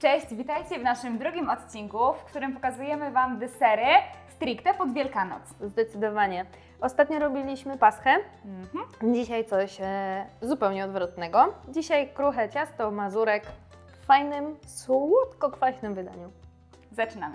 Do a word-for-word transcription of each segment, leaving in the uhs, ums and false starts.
Cześć, witajcie w naszym drugim odcinku, w którym pokazujemy Wam desery stricte pod Wielkanoc. Zdecydowanie. Ostatnio robiliśmy paschę, Mhm. dzisiaj coś e, zupełnie odwrotnego. Dzisiaj kruche ciasto, mazurek w fajnym, słodko-kwaśnym wydaniu. Zaczynamy.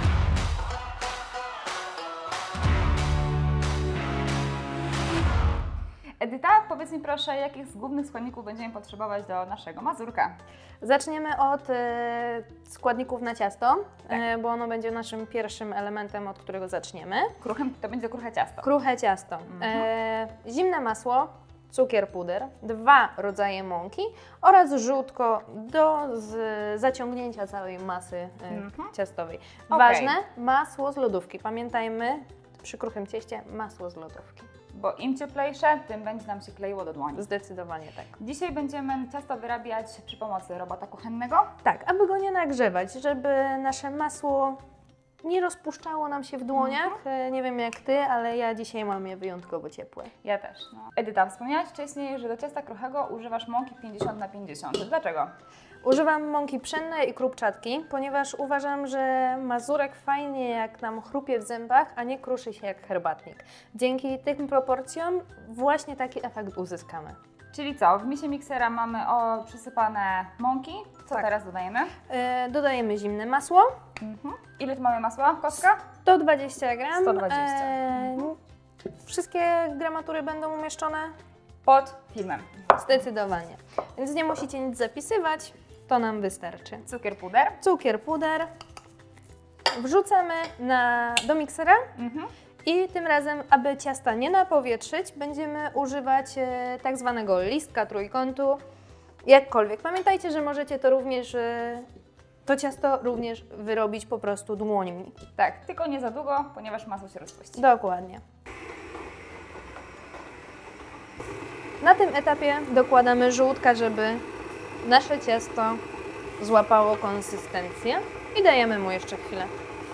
Edyta, powiedz mi proszę, jakich z głównych składników będziemy potrzebować do naszego mazurka? Zaczniemy od e, składników na ciasto, Tak. e, bo ono będzie naszym pierwszym elementem, od którego zaczniemy. Kruchym to będzie kruche ciasto. Kruche ciasto, e, zimne masło, cukier, puder, dwa rodzaje mąki oraz żółtko do z, zaciągnięcia całej masy e, Mhm. ciastowej. Okej. Ważne, masło z lodówki. Pamiętajmy, przy kruchym cieście masło z lodówki. Bo im cieplejsze, tym będzie nam się kleiło do dłoni. Zdecydowanie tak. Dzisiaj będziemy ciasto wyrabiać przy pomocy robota kuchennego. Tak, aby go nie nagrzewać, żeby nasze masło nie rozpuszczało nam się w dłoniach. E, Nie wiem jak Ty, ale ja dzisiaj mam je wyjątkowo ciepłe. Ja też. No. Edyta, wspomniałaś wcześniej, że do ciasta kruchego używasz mąki pięćdziesiąt na pięćdziesiąt. Dlaczego? Używam mąki pszennej i krupczatki, ponieważ uważam, że mazurek fajnie jak nam chrupie w zębach, a nie kruszy się jak herbatnik. Dzięki tym proporcjom właśnie taki efekt uzyskamy. Czyli co, w misie miksera mamy o przysypane mąki. Co Tak. teraz dodajemy? E, dodajemy zimne masło, Mhm. Ile tu mamy masła? Kostka? sto dwadzieścia gram. sto dwadzieścia. E, wszystkie gramatury będą umieszczone? Pod filmem. Zdecydowanie. Więc nie musicie nic zapisywać, to nam wystarczy. Cukier, puder. Cukier, puder. Wrzucamy na, do miksera. Mhm. I tym razem, aby ciasta nie napowietrzyć, będziemy używać e, tak zwanego listka trójkątu, jakkolwiek. Pamiętajcie, że możecie to również, e, to ciasto również wyrobić po prostu dłońmi. Tak, tylko nie za długo, ponieważ masło się rozpuści. Dokładnie. Na tym etapie dokładamy żółtka, żeby nasze ciasto złapało konsystencję i dajemy mu jeszcze chwilę.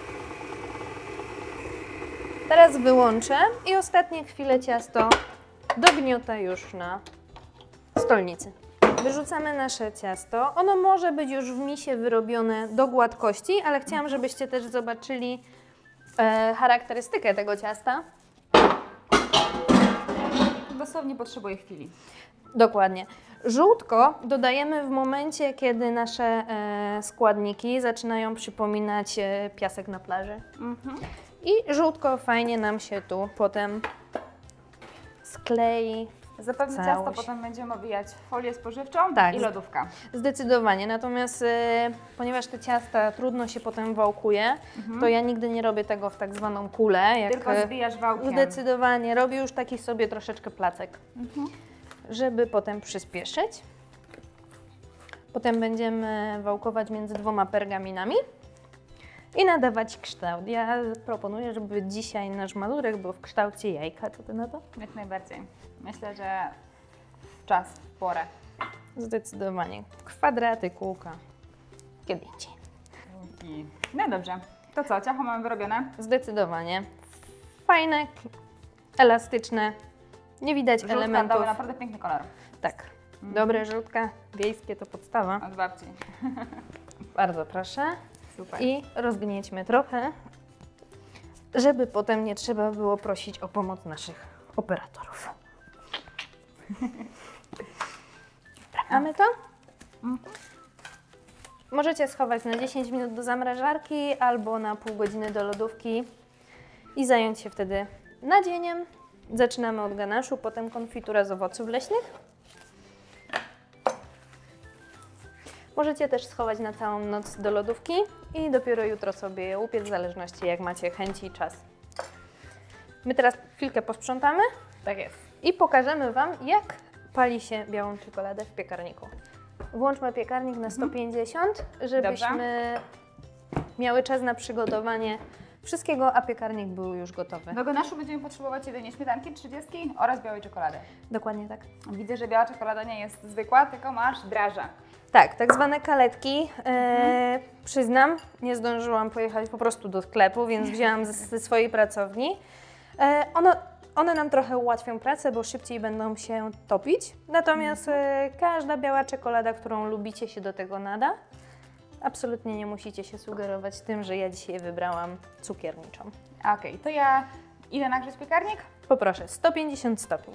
Teraz wyłączę i ostatnie chwile ciasto dogniota już na stolnicy. Wyrzucamy nasze ciasto. Ono może być już w misie wyrobione do gładkości, ale chciałam, żebyście też zobaczyli e, charakterystykę tego ciasta. Dosłownie potrzebuje chwili. Dokładnie. Żółtko dodajemy w momencie, kiedy nasze e, składniki zaczynają przypominać e, piasek na plaży. Mhm. I żółtko fajnie nam się tu potem sklei. Zapewne Całość. ciasto potem będziemy owijać w folię spożywczą Tak. i lodówka. Zdecydowanie. Natomiast e, ponieważ te ciasta trudno się potem wałkuje, Mhm. to ja nigdy nie robię tego w tak zwaną kulę. Jak, Tylko e, zbijasz wałkiem. Zdecydowanie. Robię już taki sobie troszeczkę placek, Mhm. żeby potem przyspieszyć. Potem będziemy wałkować między dwoma pergaminami i nadawać kształt. Ja proponuję, żeby dzisiaj nasz mazurek był w kształcie jajka. Co Ty na to? Jak najbardziej. Myślę, że w czas, w porę. Zdecydowanie. Kwadraty, kółka. Kiedy indziej. I... No dobrze. To co, ciacho mamy wyrobione? Zdecydowanie. Fajne, elastyczne. Nie widać Żółtka elementów. dały naprawdę piękny kolor. Tak. Dobre żółtka, wiejskie to podstawa. Od babci. Bardzo proszę. Super. I rozgniećmy trochę, żeby potem nie trzeba było prosić o pomoc naszych operatorów. Mamy to? Mhm. Możecie schować na dziesięć minut do zamrażarki albo na pół godziny do lodówki i zająć się wtedy nadzieniem. Zaczynamy od ganaszu, potem konfitura z owoców leśnych. Możecie też schować na całą noc do lodówki i dopiero jutro sobie je upiec, w zależności jak macie chęci i czas. My teraz chwilkę posprzątamy Tak jest. i pokażemy Wam, jak pali się białą czekoladę w piekarniku. Włączmy piekarnik na sto pięćdziesiąt, żebyśmy miały czas na przygotowanie wszystkiego, a piekarnik był już gotowy. Do ganaszu będziemy potrzebować jedynie śmietanki trzydzieści oraz białej czekolady. Dokładnie tak. Widzę, że biała czekolada nie jest zwykła, tylko masz drażdże. Tak, tak zwane kaletki. E, przyznam, nie zdążyłam pojechać po prostu do sklepu, więc wzięłam z- ze swojej pracowni. E, ono, one nam trochę ułatwią pracę, bo szybciej będą się topić. Natomiast e, każda biała czekolada, którą lubicie, się do tego nada. Absolutnie nie musicie się sugerować tym, że ja dzisiaj wybrałam cukierniczą. Okej, okay, to ja idę nagrzeć piekarnik? Poproszę, sto pięćdziesiąt stopni.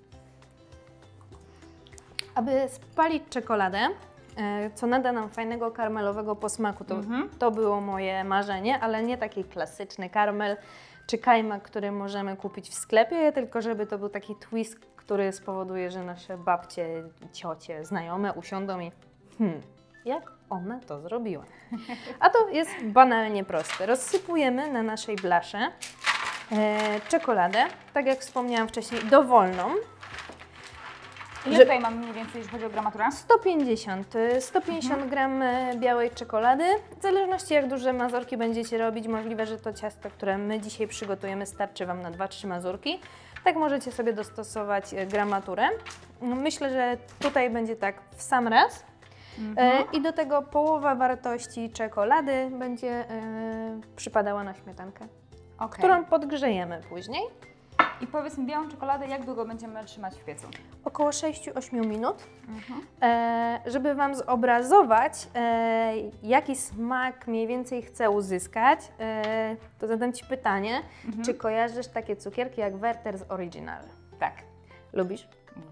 Aby spalić czekoladę, co nada nam fajnego karmelowego posmaku, to, mhm. to było moje marzenie, ale nie taki klasyczny karmel czy kajmak, który możemy kupić w sklepie, tylko żeby to był taki twist, który spowoduje, że nasze babcie, ciocie, znajome usiądą i hmm, jak ona to zrobiła? A to jest banalnie proste. Rozsypujemy na naszej blasze e, czekoladę, tak jak wspomniałam wcześniej, dowolną. Ile tutaj mamy mniej więcej, jeśli chodzi o gramaturę? sto pięćdziesiąt, sto pięćdziesiąt mhm. gram białej czekolady. W zależności jak duże mazurki będziecie robić, możliwe, że to ciasto, które my dzisiaj przygotujemy, starczy Wam na dwa trzy mazurki. Tak możecie sobie dostosować gramaturę. Myślę, że tutaj będzie tak w sam raz. Mhm. I do tego połowa wartości czekolady będzie e, przypadała na śmietankę, okay. którą podgrzejemy później. I powiedz mi, białą czekoladę jak długo będziemy trzymać w piecu? Około sześć do ośmiu minut. Mhm. E, żeby Wam zobrazować, e, jaki smak mniej więcej chcę uzyskać, e, to zadam Ci pytanie, mhm. czy kojarzysz takie cukierki jak Werther's Original? Tak. Lubisz?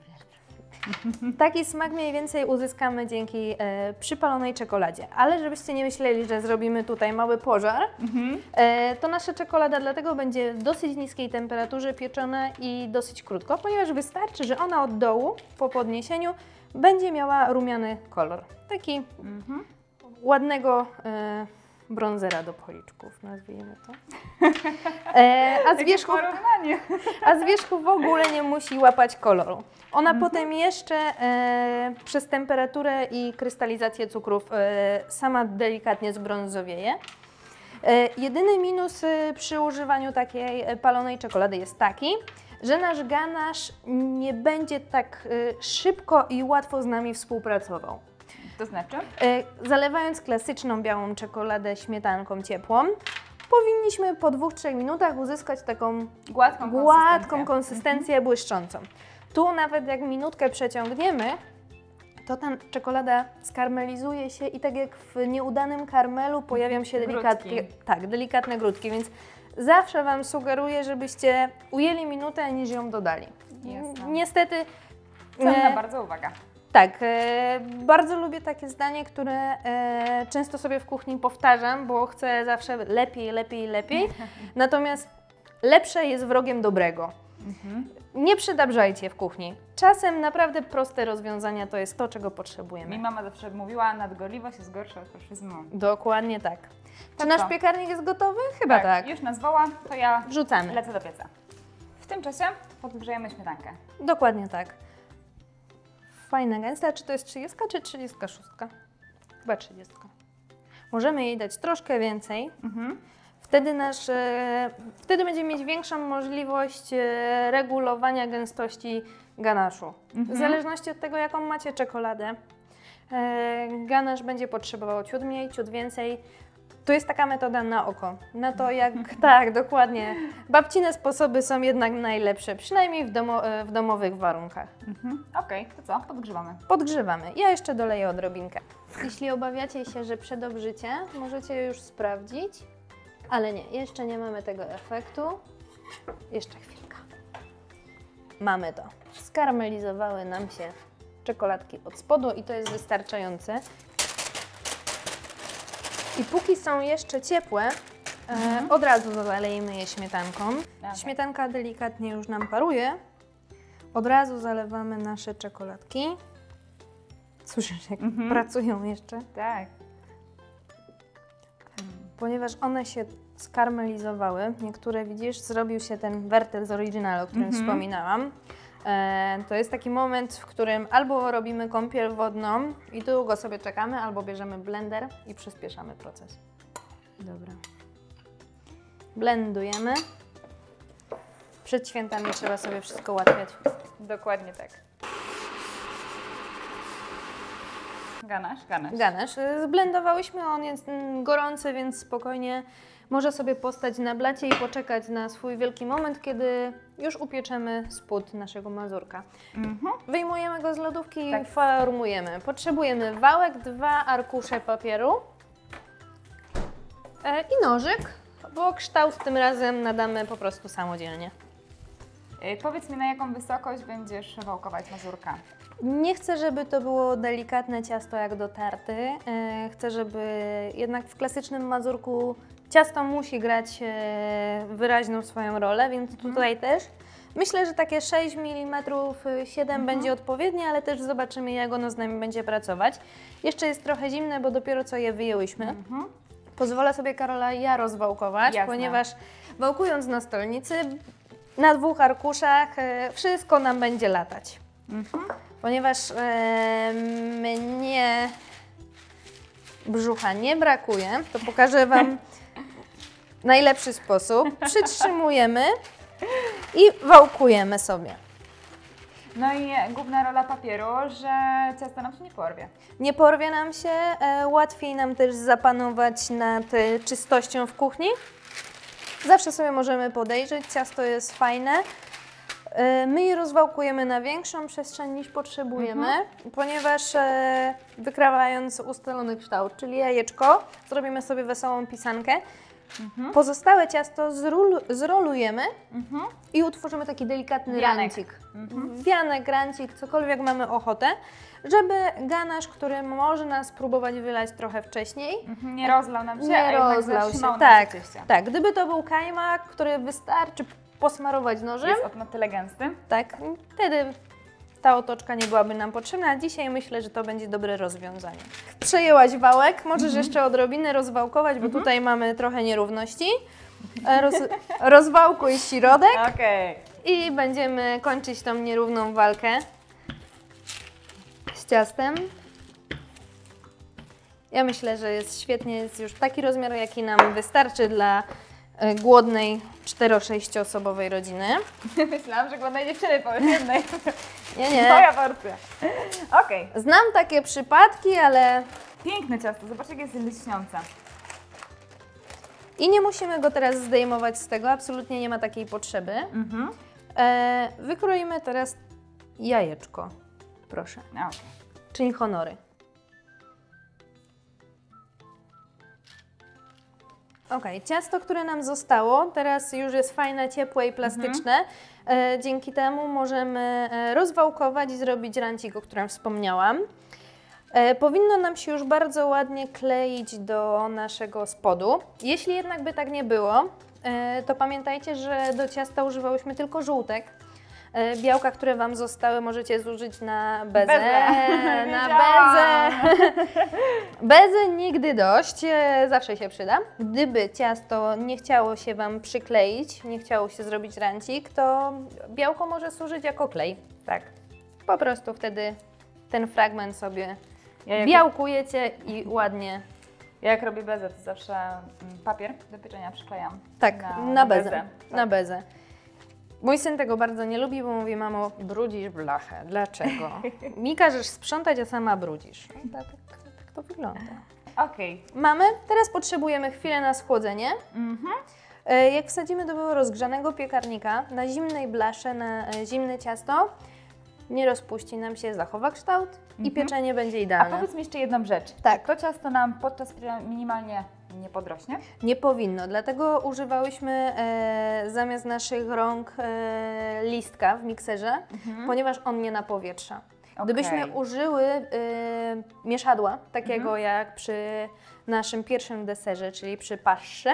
Taki smak mniej więcej uzyskamy dzięki e, przypalonej czekoladzie, ale żebyście nie myśleli, że zrobimy tutaj mały pożar, mhm. e, to nasza czekolada dlatego będzie w dosyć niskiej temperaturze pieczona i dosyć krótko, ponieważ wystarczy, że ona od dołu po podniesieniu będzie miała rumiany kolor. Taki mhm. ładnego e, brązera do policzków, nazwijmy to. E, a, z wierzchu, a z wierzchu w ogóle nie musi łapać koloru. Ona mhm. potem jeszcze e, przez temperaturę i krystalizację cukrów e, sama delikatnie zbrązowieje. E, jedyny minus e, przy używaniu takiej palonej czekolady jest taki, że nasz ganasz nie będzie tak e, szybko i łatwo z nami współpracował. To znaczy? E, zalewając klasyczną białą czekoladę śmietanką ciepłą, powinniśmy po dwóch trzech minutach uzyskać taką gładką, gładką konsystencję, konsystencję mhm. błyszczącą. Tu nawet jak minutkę przeciągniemy, to ta czekolada skarmelizuje się i tak jak w nieudanym karmelu pojawią się delikatnie, tak, delikatne grudki, więc zawsze Wam sugeruję, żebyście ujęli minutę, niż ją dodali. Jasne. Niestety... Cenna e, bardzo uwaga. Tak, e, bardzo lubię takie zdanie, które e, często sobie w kuchni powtarzam, bo chcę zawsze lepiej, lepiej, lepiej. Natomiast lepsze jest wrogiem dobrego. Mhm. Nie przydabrzajcie w kuchni. Czasem naprawdę proste rozwiązania to jest to, czego potrzebujemy. Mi mama zawsze mówiła, nadgorliwość jest gorsza od faszyzmu. Dokładnie tak. To Czy nasz co? piekarnik jest gotowy? Chyba tak. tak. Już nazwała, to ja wrzucamy. Lecę do pieca. W tym czasie podgrzejemy śmietankę. Dokładnie tak. Fajna gęsta. Czy to jest trzydziestka czy trzydziestka szóstka? Chyba trzydziestka. Możemy jej dać troszkę więcej. Mhm. Wtedy, nasz, e, wtedy będziemy mieć większą możliwość e, regulowania gęstości ganaszu. Mhm. W zależności od tego, jaką macie czekoladę, e, ganasz będzie potrzebował ciut mniej, ciut więcej. Tu jest taka metoda na oko. Na to jak, tak, dokładnie. Babcine sposoby są jednak najlepsze, przynajmniej w, domo, w domowych warunkach. Mhm. Okej, okay, to co? Podgrzewamy. Podgrzewamy. Ja jeszcze doleję odrobinkę. Jeśli obawiacie się, że przedobrzycie, możecie już sprawdzić. Ale nie, jeszcze nie mamy tego efektu. Jeszcze chwilkę. Mamy to. Skarmelizowały nam się czekoladki od spodu i to jest wystarczające. I póki są jeszcze ciepłe, mhm. e, od razu zalejemy je śmietanką. Okay. Śmietanka delikatnie już nam paruje. Od razu zalewamy nasze czekoladki. Słyszysz, jak mhm. pracują jeszcze? Tak. Ponieważ one się skarmelizowały, niektóre widzisz, zrobił się ten Werther's Original, o którym mm-hmm. wspominałam. E, to jest taki moment, w którym albo robimy kąpiel wodną i długo sobie czekamy, albo bierzemy blender i przyspieszamy proces. Dobra. Blendujemy. Przed świętami trzeba sobie wszystko ułatwiać. Dokładnie tak. Ganasz, ganasz. Ganasz. Zblendowałyśmy, on jest gorący, więc spokojnie może sobie postać na blacie i poczekać na swój wielki moment, kiedy już upieczemy spód naszego mazurka. Mhm. Wyjmujemy go z lodówki tak. i formujemy. Potrzebujemy wałek, dwa arkusze papieru e, i nożyk, bo kształt tym razem nadamy po prostu samodzielnie. Yy, powiedz mi, na jaką wysokość będziesz wałkować mazurka? Nie chcę, żeby to było delikatne ciasto jak do tarty. E, chcę, żeby jednak w klasycznym mazurku ciasto musi grać e, wyraźną swoją rolę, więc Mhm. tutaj też. Myślę, że takie sześć milimetrów, siedem Mhm. będzie odpowiednie, ale też zobaczymy, jak ono z nami będzie pracować. Jeszcze jest trochę zimne, bo dopiero co je wyjęłyśmy. Mhm. Pozwolę sobie, Karola, ja rozwałkować, Jasne. ponieważ wałkując na stolnicy, na dwóch arkuszach e, wszystko nam będzie latać. Mhm. Ponieważ e, mnie brzucha nie brakuje, to pokażę Wam najlepszy sposób. Przytrzymujemy i wałkujemy sobie. No i główna rola papieru, że ciasto nam się nie porwie. Nie porwie nam się, e, łatwiej nam też zapanować nad e, czystością w kuchni. Zawsze sobie możemy podejrzeć, ciasto jest fajne. E, my je rozwałkujemy na większą przestrzeń niż potrzebujemy, ponieważ e, wykrawając ustalony kształt, czyli jajeczko, zrobimy sobie wesołą pisankę. Mhm. Pozostałe ciasto zrul, zrolujemy Mhm. i utworzymy taki delikatny Wianek. rancik. Mhm. Wianek, rancik, cokolwiek mamy ochotę, żeby ganasz, który można spróbować wylać trochę wcześniej, Mhm. Nie rozlał nam się, a nie jednak rozlał się. zatrzymał nam Tak, się cieście. tak. Gdyby to był kajmak, który wystarczy posmarować nożem, Jest od na tyle gęsty. tak, wtedy ta otoczka nie byłaby nam potrzebna, a dzisiaj myślę, że to będzie dobre rozwiązanie. Przejęłaś wałek, możesz Mhm. jeszcze odrobinę rozwałkować, bo tutaj mamy trochę nierówności. E, Roz, rozwałkuj środek Okej. i będziemy kończyć tą nierówną walkę z ciastem. Ja myślę, że jest świetnie, jest już taki rozmiar, jaki nam wystarczy dla e, głodnej cztero-sześcioosobowej rodziny. Myślałam, że głodnej dziewczyny powiesz jednej. Nie, nie. Moja porcja. Okej. Znam takie przypadki, ale Piękne ciasto, zobacz jak jest lśniące. i nie musimy go teraz zdejmować z tego, absolutnie nie ma takiej potrzeby. Mhm. E, wykroimy teraz jajeczko, proszę, No, okej. czyli honory. Ok, ciasto, które nam zostało, teraz już jest fajne, ciepłe i plastyczne. E, dzięki temu możemy e, rozwałkować i zrobić rancik, o którym wspomniałam. E, powinno nam się już bardzo ładnie kleić do naszego spodu. Jeśli jednak by tak nie było, e, to pamiętajcie, że do ciasta używałyśmy tylko żółtek. E, białka, które Wam zostały, możecie zużyć na bezę. Bezę. Na Wiedziałam. bezę. Bezy nigdy dość, e, zawsze się przyda. Gdyby ciasto nie chciało się Wam przykleić, nie chciało się zrobić rancik, to białko może służyć jako klej. Tak. Po prostu wtedy ten fragment sobie Ja jak, białkujecie i ładnie. ja jak robię bezę, to zawsze mm, papier do pieczenia przyklejam. Tak, Na- na, na bezę. bezę, Na tak. bezę. Mój syn tego bardzo nie lubi, bo mówi: mamo, brudzisz blachę. Dlaczego? Mi każesz sprzątać, a sama brudzisz. Tak, tak, tak to wygląda. Okej. Mamy, teraz potrzebujemy chwilę na schłodzenie. Mhm. E, Jak wsadzimy do rozgrzanego piekarnika na zimnej blasze, na e, zimne ciasto, nie rozpuści nam się, zachowa kształt i Mhm. pieczenie będzie A idealne. powiedz mi jeszcze jedną rzecz. Tak. Czy to ciasto nam podczas pieczenia minimalnie nie podrośnie? Nie powinno, dlatego używałyśmy e, zamiast naszych rąk e, listka w mikserze, Mhm. ponieważ on nie napowietrza. Gdybyśmy Okej. użyły e, mieszadła, takiego Mhm. jak przy naszym pierwszym deserze, czyli przy paszsze,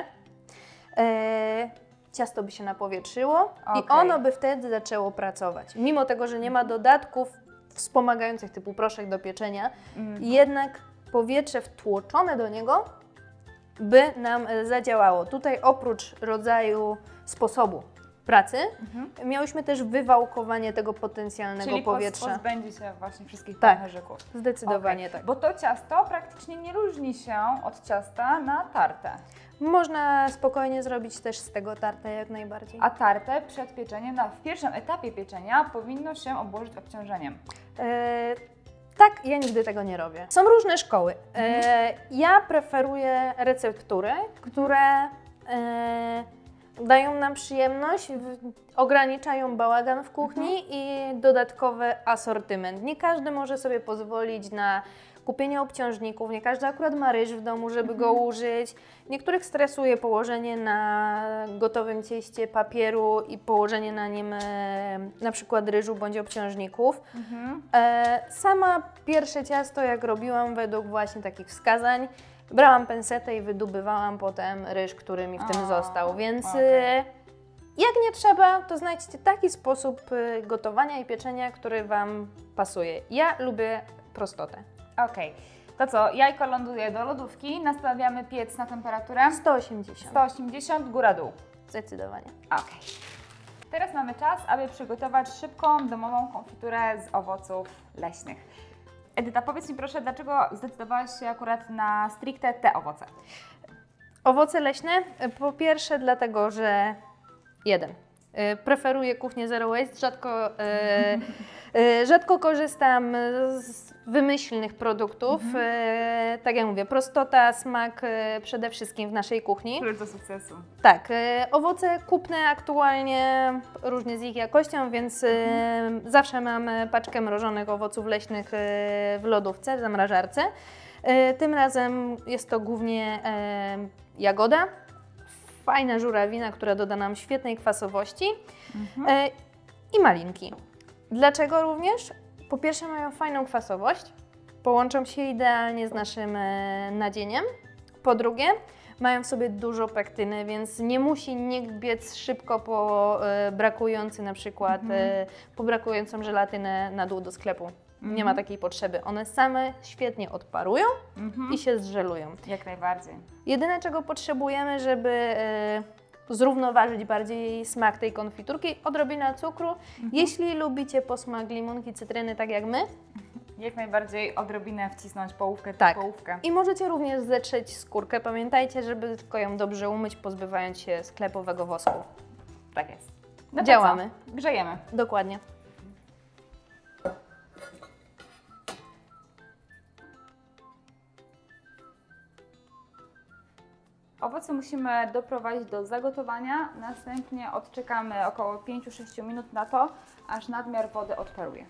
e, ciasto by się napowietrzyło i Okej. ono by wtedy zaczęło pracować. Mimo tego, że nie ma dodatków wspomagających typu proszek do pieczenia, Mhm. jednak powietrze wtłoczone do niego by nam e, zadziałało. Tutaj oprócz rodzaju sposobu pracy, Mhm. miałyśmy też wywałkowanie tego potencjalnego Czyli powietrza. Powietrza. pozbędzie się właśnie wszystkich Tak. pęcherzyków. Zdecydowanie Okej. tak. Bo to ciasto praktycznie nie różni się od ciasta na tartę. Można spokojnie zrobić też z tego tartę jak najbardziej. A tartę przed pieczeniem, na, w pierwszym etapie pieczenia powinno się obłożyć obciążeniem. E, tak, ja nigdy tego nie robię. Są różne szkoły. E, ja preferuję receptury, które e, dają nam przyjemność, w, ograniczają bałagan w kuchni i dodatkowy asortyment. Nie każdy może sobie pozwolić na kupienie obciążników. Nie każdy akurat ma ryż w domu, żeby go użyć. Niektórych stresuje położenie na gotowym cieście papieru i położenie na nim e, na przykład ryżu bądź obciążników. Mhm. E, sama pierwsze ciasto, jak robiłam według właśnie takich wskazań, brałam pensetę i wydobywałam potem ryż, który mi w tym O, został, więc okej. e, jak nie trzeba, to znajdźcie taki sposób e, gotowania i pieczenia, który Wam pasuje. Ja lubię prostotę. Okej, to co, jajko ląduje do lodówki, nastawiamy piec na temperaturę sto osiemdziesiąt. sto osiemdziesiąt, góra-dół. Zdecydowanie. Okej. Teraz mamy czas, aby przygotować szybką, domową konfiturę z owoców leśnych. Edyta, powiedz mi proszę, dlaczego zdecydowałaś się akurat na stricte te owoce? Owoce leśne, e, po pierwsze dlatego, że jeden, e, preferuję kuchnię zero waste, rzadko, e, e, rzadko korzystam z wymyślnych produktów. E, tak jak mówię, prostota, smak e, przede wszystkim w naszej kuchni. Klucz do sukcesu. Tak, e, owoce kupne aktualnie, różnie z ich jakością, więc e, zawsze mam paczkę mrożonych owoców leśnych e, w lodówce, w zamrażarce. E, tym razem jest to głównie e, jagoda, fajna żurawina, która doda nam świetnej kwasowości e, i malinki. Dlaczego również? Po pierwsze mają fajną kwasowość, połączą się idealnie z naszym e, nadzieniem. Po drugie, mają w sobie dużo pektyny, więc nie musi nikt biec szybko po e, brakujący na przykład, e, po brakującą żelatynę na dół do sklepu. Nie ma takiej potrzeby. One same świetnie odparują Mhm. i się zżelują. Jak najbardziej. Jedyne, czego potrzebujemy, żeby e, zrównoważyć bardziej smak tej konfiturki, odrobina cukru. Jeśli lubicie posmak limonki, cytryny, tak jak my, Jak najbardziej odrobinę wcisnąć połówkę, Tak. połówkę. i możecie również zetrzeć skórkę. Pamiętajcie, żeby tylko ją dobrze umyć, pozbywając się sklepowego wosku. Tak jest. No to Działamy. co? Grzejemy. Dokładnie. Owoce musimy doprowadzić do zagotowania, następnie odczekamy około pięć do sześciu minut na to, aż nadmiar wody odparuje.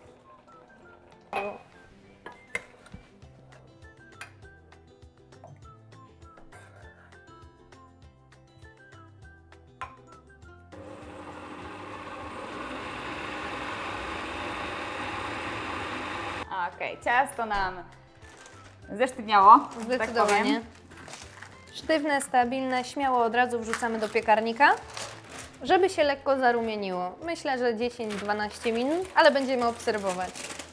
Okej, ciasto nam zesztywniało, że tak powiem. Zdecydowanie. Sztywne, stabilne, śmiało od razu wrzucamy do piekarnika, żeby się lekko zarumieniło. Myślę, że dziesięć do dwunastu minut, ale będziemy obserwować.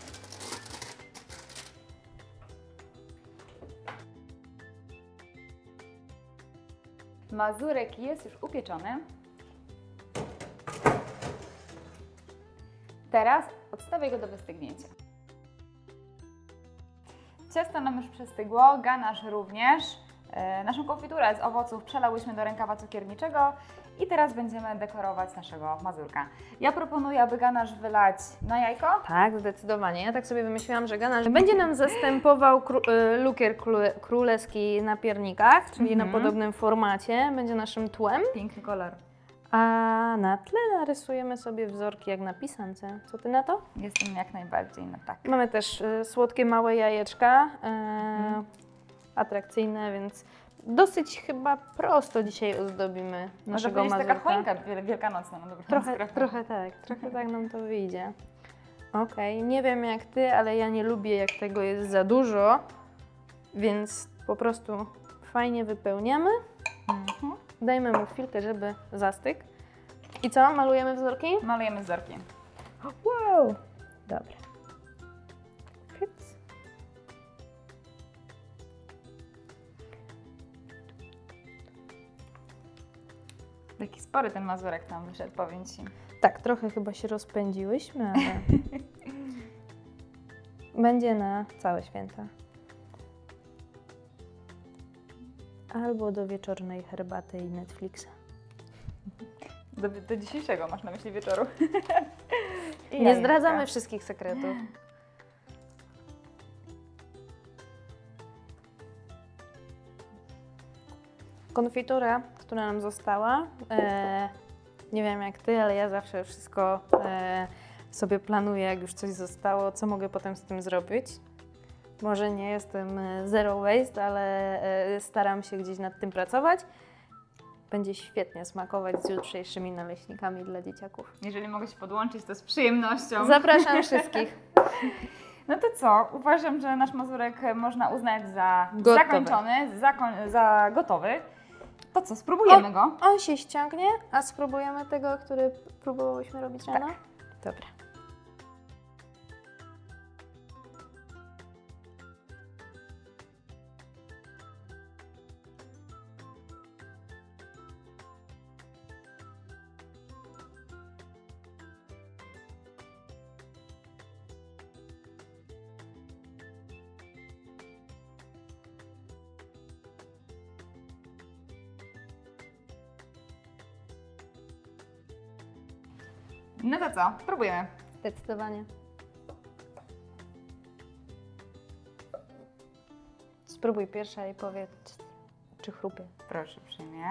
Mazurek jest już upieczony. Teraz odstawię go do wystygnięcia. Ciasto nam już przestygło, ganasz również. E, naszą konfiturę z owoców przelałyśmy do rękawa cukierniczego i teraz będziemy dekorować naszego mazurka. Ja proponuję, aby ganasz wylać na jajko. Tak, zdecydowanie. Ja tak sobie wymyśliłam, że ganasz będzie nam zastępował kró- y, lukier kró- królewski na piernikach, czyli Mhm. na podobnym formacie. Będzie naszym tłem. Piękny kolor. A na tle narysujemy sobie wzorki jak na pisance. Co Ty na to? Jestem jak najbardziej na tak. Mamy też y, słodkie małe jajeczka, y, atrakcyjne, więc dosyć chyba prosto dzisiaj ozdobimy Może naszego będzie mazurka. taka choinka wiel- wielkanocna na dobrą Trochę, sprawę. trochę tak, trochę tak nam to wyjdzie. Okej, nie wiem jak Ty, ale ja nie lubię jak tego jest za dużo, więc po prostu fajnie wypełniamy. Mhm. Dajmy mu chwilkę, żeby zastygł. I co? Malujemy wzorki? Malujemy wzorki. Wow! Dobra. Hyc. Taki spory ten mazurek tam wyszedł, powiem Ci. Tak, trochę chyba się rozpędziłyśmy, ale będzie na całe święta. Albo do wieczornej herbaty i Netflixa. Do, do dzisiejszego masz na myśli wieczoru. I Nie jajeczka. zdradzamy wszystkich sekretów. Konfitura, która nam została, e, nie wiem jak Ty, ale ja zawsze wszystko e, sobie planuję, jak już coś zostało, co mogę potem z tym zrobić. Może nie jestem e, zero waste, ale e, staram się gdzieś nad tym pracować. Będzie świetnie smakować z jutrzejszymi naleśnikami dla dzieciaków. Jeżeli mogę się podłączyć, to z przyjemnością. Zapraszam wszystkich. No to co? Uważam, że nasz mazurek można uznać za Gotowy. zakończony, zakoń, za gotowy. To co, spróbujemy O, go? On się ściągnie, a spróbujemy tego, który próbowałyśmy robić rano? Tak. Dobra. No to co? Spróbujemy. Zdecydowanie. Spróbuj pierwsza i powiedz, czy chrupie. Proszę uprzejmie.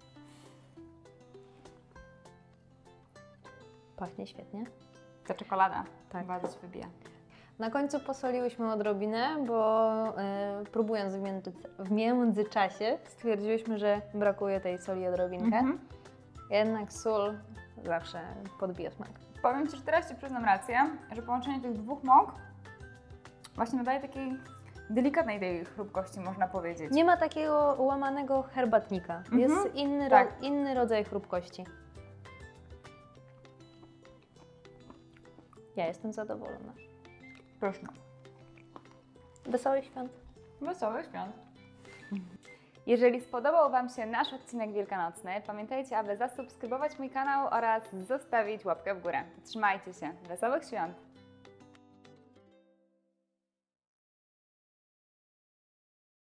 Pachnie świetnie. To czekolada. Tak. Bardzo się wybija. Na końcu posoliłyśmy odrobinę, bo e, próbując w, między, w międzyczasie stwierdziłyśmy, że brakuje tej soli odrobinkę. Mhm. Jednak sól zawsze podbija smak. Powiem Ci, że teraz Ci przyznam rację, że połączenie tych dwóch mąk właśnie nadaje takiej delikatnej tej chrupkości, można powiedzieć. Nie ma takiego łamanego herbatnika. Mhm. Jest inny, Tak. ro, inny rodzaj chrupkości. Ja jestem zadowolona. Pyszne. Wesołych świąt. Wesołych świąt. Jeżeli spodobał Wam się nasz odcinek wielkanocny, pamiętajcie, aby zasubskrybować mój kanał oraz zostawić łapkę w górę. Trzymajcie się. Wesołych świąt!